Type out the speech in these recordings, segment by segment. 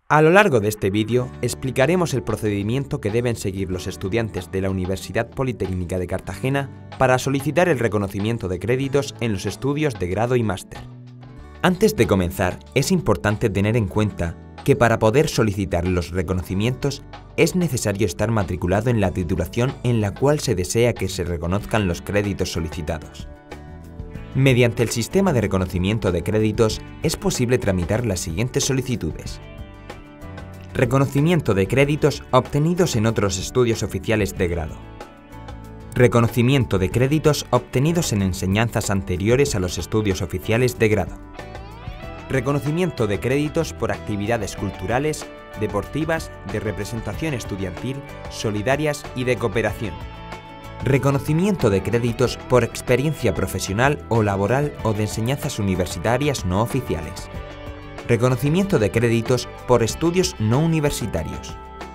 A lo largo de este vídeo explicaremos el procedimiento que deben seguir los estudiantes de la Universidad Politécnica de Cartagena para solicitar el reconocimiento de créditos en los estudios de grado y máster. Antes de comenzar, es importante tener en cuenta que para poder solicitar los reconocimientos es necesario estar matriculado en la titulación en la cual se desea que se reconozcan los créditos solicitados. Mediante el sistema de reconocimiento de créditos es posible tramitar las siguientes solicitudes. Reconocimiento de créditos obtenidos en otros estudios oficiales de grado. Reconocimiento de créditos obtenidos en enseñanzas anteriores a los estudios oficiales de grado. Reconocimiento de créditos por actividades culturales, deportivas, de representación estudiantil, solidarias y de cooperación. Reconocimiento de créditos por experiencia profesional o laboral o de enseñanzas universitarias no oficiales. Reconocimiento de créditos por estudios no universitarios.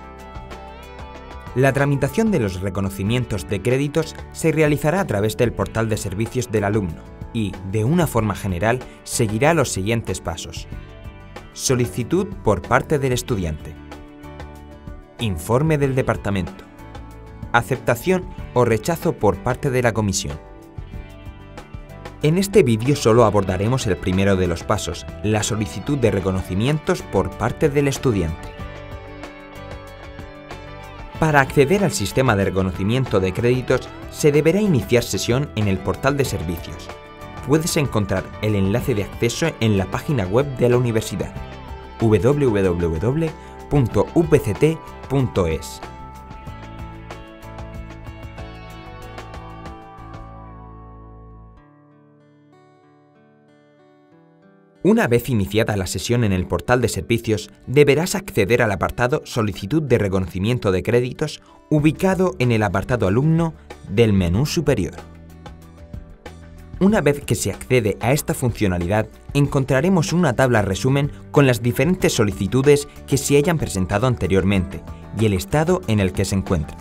La tramitación de los reconocimientos de créditos se realizará a través del portal de servicios del alumno y, de una forma general, seguirá los siguientes pasos. Solicitud por parte del estudiante. Informe del departamento. Aceptación o rechazo por parte de la comisión. En este vídeo solo abordaremos el primero de los pasos, la solicitud de reconocimientos por parte del estudiante. Para acceder al sistema de reconocimiento de créditos se deberá iniciar sesión en el portal de servicios. Puedes encontrar el enlace de acceso en la página web de la universidad www.upct.es. Una vez iniciada la sesión en el portal de servicios, deberás acceder al apartado Solicitud de reconocimiento de créditos, ubicado en el apartado Alumno del menú superior. Una vez que se accede a esta funcionalidad, encontraremos una tabla resumen con las diferentes solicitudes que se hayan presentado anteriormente y el estado en el que se encuentran.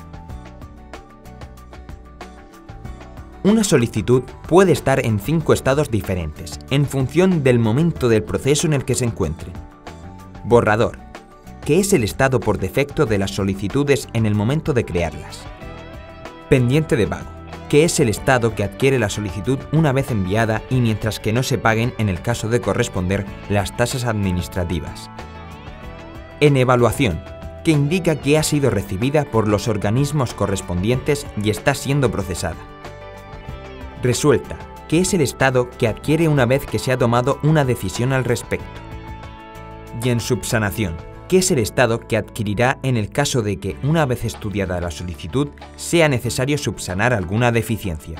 Una solicitud puede estar en 5 estados diferentes, en función del momento del proceso en el que se encuentre. Borrador, que es el estado por defecto de las solicitudes en el momento de crearlas. Pendiente de pago, que es el estado que adquiere la solicitud una vez enviada y mientras que no se paguen en el caso de corresponder las tasas administrativas. En evaluación, que indica que ha sido recibida por los organismos correspondientes y está siendo procesada. Resuelta, que es el estado que adquiere una vez que se ha tomado una decisión al respecto. Y en subsanación, que es el estado que adquirirá en el caso de que, una vez estudiada la solicitud, sea necesario subsanar alguna deficiencia.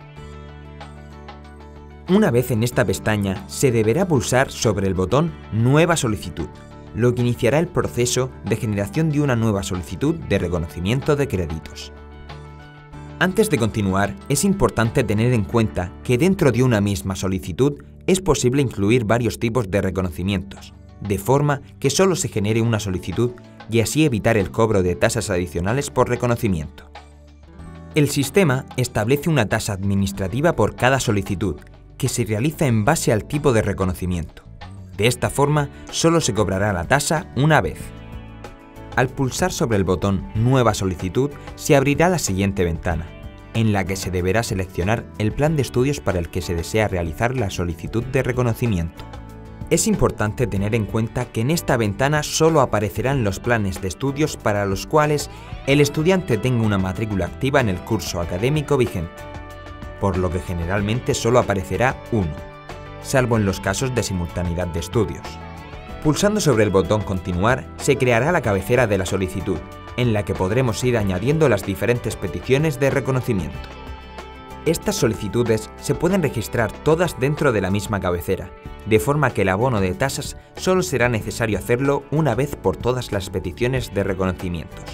Una vez en esta pestaña, se deberá pulsar sobre el botón Nueva solicitud, lo que iniciará el proceso de generación de una nueva solicitud de reconocimiento de créditos. Antes de continuar, es importante tener en cuenta que dentro de una misma solicitud es posible incluir varios tipos de reconocimientos, de forma que solo se genere una solicitud y así evitar el cobro de tasas adicionales por reconocimiento. El sistema establece una tasa administrativa por cada solicitud, que se realiza en base al tipo de reconocimiento. De esta forma, solo se cobrará la tasa una vez. Al pulsar sobre el botón Nueva solicitud, se abrirá la siguiente ventana, en la que se deberá seleccionar el plan de estudios para el que se desea realizar la solicitud de reconocimiento. Es importante tener en cuenta que en esta ventana solo aparecerán los planes de estudios para los cuales el estudiante tenga una matrícula activa en el curso académico vigente, por lo que generalmente solo aparecerá uno, salvo en los casos de simultaneidad de estudios. Pulsando sobre el botón Continuar, se creará la cabecera de la solicitud, en la que podremos ir añadiendo las diferentes peticiones de reconocimiento. Estas solicitudes se pueden registrar todas dentro de la misma cabecera, de forma que el abono de tasas solo será necesario hacerlo una vez por todas las peticiones de reconocimientos.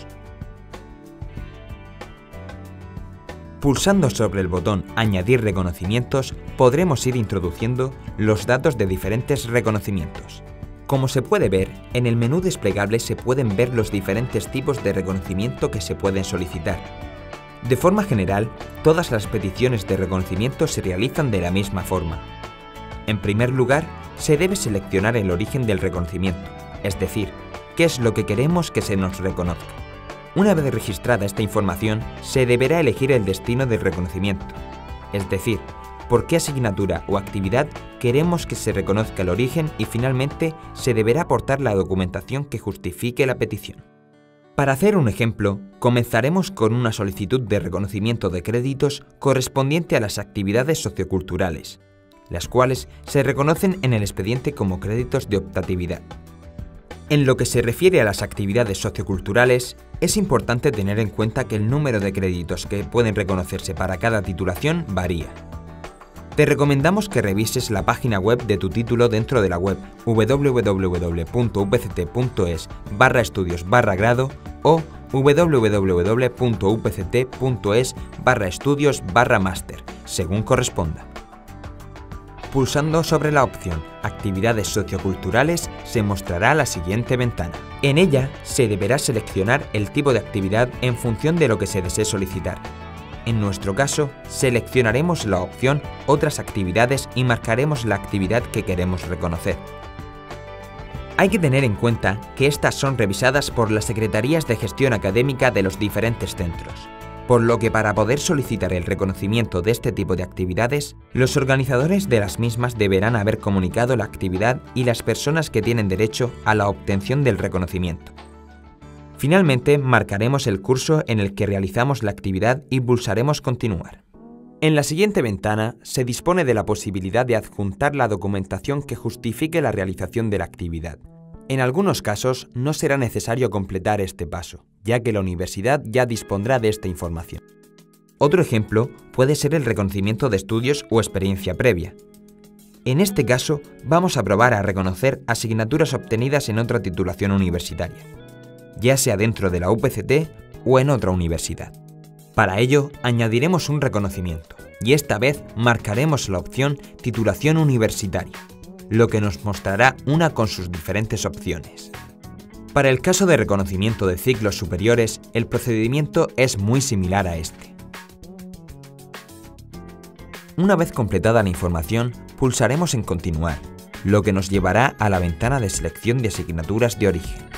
Pulsando sobre el botón Añadir reconocimientos, podremos ir introduciendo los datos de diferentes reconocimientos. Como se puede ver, en el menú desplegable se pueden ver los diferentes tipos de reconocimiento que se pueden solicitar. De forma general, todas las peticiones de reconocimiento se realizan de la misma forma. En primer lugar, se debe seleccionar el origen del reconocimiento, es decir, qué es lo que queremos que se nos reconozca. Una vez registrada esta información, se deberá elegir el destino del reconocimiento, es decir, por qué asignatura o actividad queremos que se reconozca el origen y finalmente se deberá aportar la documentación que justifique la petición. Para hacer un ejemplo, comenzaremos con una solicitud de reconocimiento de créditos correspondiente a las actividades socioculturales, las cuales se reconocen en el expediente como créditos de optatividad. En lo que se refiere a las actividades socioculturales, es importante tener en cuenta que el número de créditos que pueden reconocerse para cada titulación varía. Te recomendamos que revises la página web de tu título dentro de la web www.upct.es/estudios/grado o www.upct.es/estudios/máster, según corresponda. Pulsando sobre la opción Actividades socioculturales se mostrará la siguiente ventana. En ella se deberá seleccionar el tipo de actividad en función de lo que se desee solicitar. En nuestro caso, seleccionaremos la opción Otras actividades y marcaremos la actividad que queremos reconocer. Hay que tener en cuenta que estas son revisadas por las secretarías de gestión académica de los diferentes centros, por lo que para poder solicitar el reconocimiento de este tipo de actividades, los organizadores de las mismas deberán haber comunicado la actividad y las personas que tienen derecho a la obtención del reconocimiento. Finalmente, marcaremos el curso en el que realizamos la actividad y pulsaremos Continuar. En la siguiente ventana se dispone de la posibilidad de adjuntar la documentación que justifique la realización de la actividad. En algunos casos no será necesario completar este paso, ya que la universidad ya dispondrá de esta información. Otro ejemplo puede ser el reconocimiento de estudios o experiencia previa. En este caso, vamos a probar a reconocer asignaturas obtenidas en otra titulación universitaria, ya sea dentro de la UPCT o en otra universidad. Para ello, añadiremos un reconocimiento, y esta vez marcaremos la opción Titulación Universitaria, lo que nos mostrará una con sus diferentes opciones. Para el caso de reconocimiento de ciclos superiores, el procedimiento es muy similar a este. Una vez completada la información, pulsaremos en Continuar, lo que nos llevará a la ventana de selección de asignaturas de origen.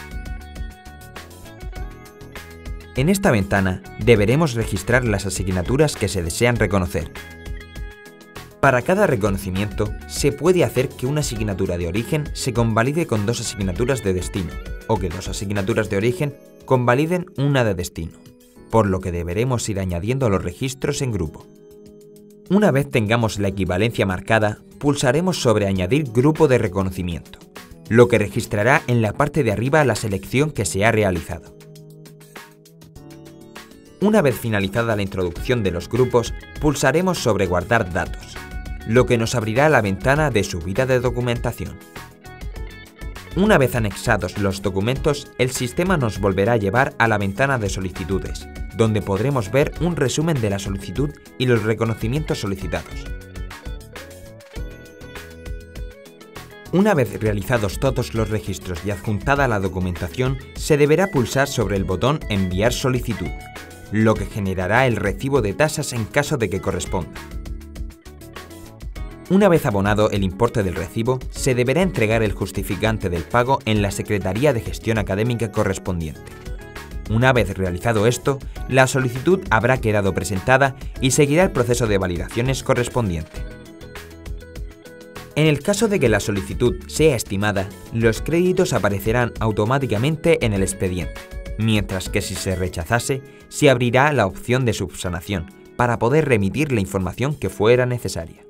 En esta ventana deberemos registrar las asignaturas que se desean reconocer. Para cada reconocimiento, se puede hacer que una asignatura de origen se convalide con dos asignaturas de destino, o que dos asignaturas de origen convaliden una de destino, por lo que deberemos ir añadiendo los registros en grupo. Una vez tengamos la equivalencia marcada, pulsaremos sobre Añadir grupo de reconocimiento, lo que registrará en la parte de arriba la selección que se ha realizado. Una vez finalizada la introducción de los grupos, pulsaremos sobre Guardar datos, lo que nos abrirá la ventana de subida de documentación. Una vez anexados los documentos, el sistema nos volverá a llevar a la ventana de solicitudes, donde podremos ver un resumen de la solicitud y los reconocimientos solicitados. Una vez realizados todos los registros y adjuntada la documentación, se deberá pulsar sobre el botón Enviar solicitud, lo que generará el recibo de tasas en caso de que corresponda. Una vez abonado el importe del recibo, se deberá entregar el justificante del pago en la Secretaría de Gestión Académica correspondiente. Una vez realizado esto, la solicitud habrá quedado presentada y seguirá el proceso de validaciones correspondiente. En el caso de que la solicitud sea estimada, los créditos aparecerán automáticamente en el expediente, mientras que si se rechazase, se abrirá la opción de subsanación para poder remitir la información que fuera necesaria.